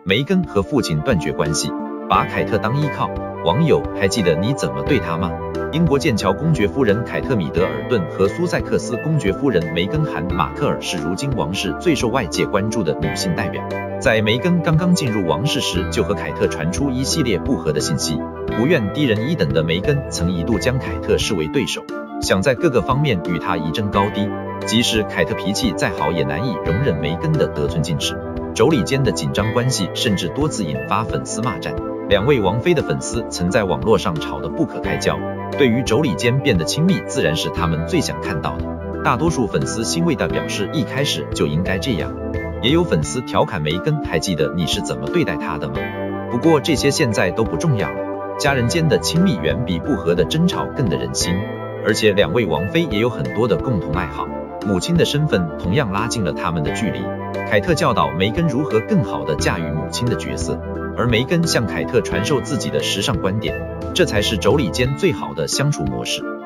梅根和父亲断绝关系，把凯特当依靠。网友还记得你怎么对他吗？英国剑桥公爵夫人凯特米德尔顿和苏塞克斯公爵夫人梅根韩马克尔是如今王室最受外界关注的女性代表。在梅根刚刚进入王室时，就和凯特传出一系列不和的信息。不愿低人一等的梅根曾一度将凯特视为对手，想在各个方面与她一争高低。即使凯特脾气再好，也难以容忍梅根的得寸进尺。妯娌间的紧张关系甚至多次引发粉丝骂战。两位王妃的粉丝曾在网络上吵得不可开交。对于妯娌间变得亲密，自然是他们最想看到的。大多数粉丝欣慰地表示，一开始就应该这样。也有粉丝调侃梅根，还记得你是怎么对待她的吗？不过这些现在都不重要了。家人间的亲密远比不和的争吵更得人心。而且两位王妃也有很多的共同爱好，母亲的身份同样拉近了他们的距离。凯特教导梅根如何更好地驾驭母亲的角色，而梅根向凯特传授自己的时尚观点，这才是妯娌间最好的相处模式。